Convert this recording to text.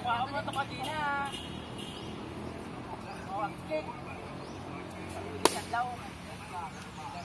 Wala mo ito kanina. Oh, ang cake. Isang daw.